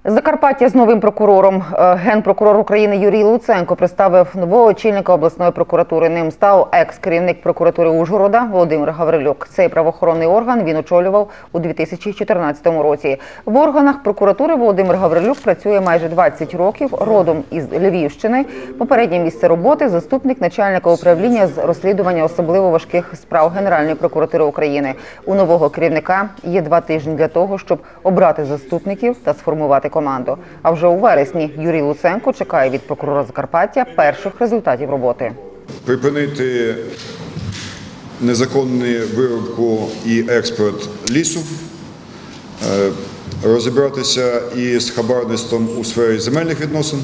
Закарпаття з новим прокурором. Генпрокурор України Юрій Луценко представив нового очільника обласної прокуратури. Ним став екс-керівник прокуратури Ужгорода Володимир Гаврилюк. Цей правоохоронний орган він очолював у 2014 році. В органах прокуратури Володимир Гаврилюк працює майже 20 років, родом із Львівщини. Попереднє місце роботи – заступник начальника управління з розслідування особливо важких справ Генеральної прокуратури України. У нового керівника є 2 тижні для того, щоб обрати заступників та сформувати команду. А вже у вересні Юрій Луценко чекає від прокурора Закарпаття перших результатів роботи. Припинити незаконну вирубку і експорт лісу, розібратися із хабарництвом у сфері земельних відносин,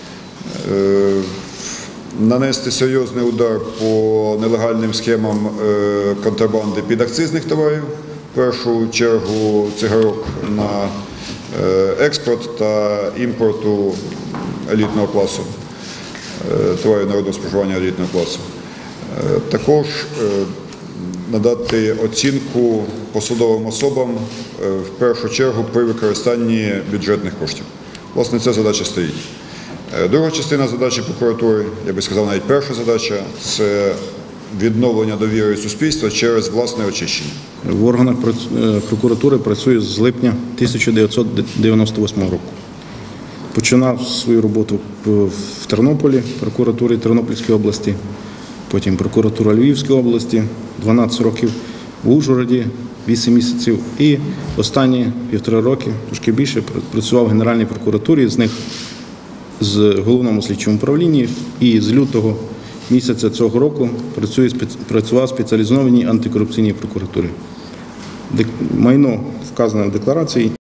нанести серйозний удар по нелегальним схемам контрабанди підакцизних товарів, в першу чергу цигарок на експорт та імпорту елітного класу, товарів народного споживання елітного класу. Також надати оцінку посадовим особам в першу чергу при використанні бюджетних коштів. Власне, ця задача стоїть. Друга частина задачі прокуратури, я би сказав, навіть перша задача – це відновлення довіри суспільства через власне очищення. В органах прокуратури працює з липня 1998 року. Починав свою роботу в Тернополі, прокуратурі Тернопільської області, потім прокуратура Львівської області, 12 років в Ужгороді, 8 місяців і останні 1,5 роки, трошки більше, працював в Генеральній прокуратурі, з них з Головному слідчому управлінні, і з лютого місяця цього року працював в спеціалізованій антикорупційній прокуратурі. Майно вказане в декларації.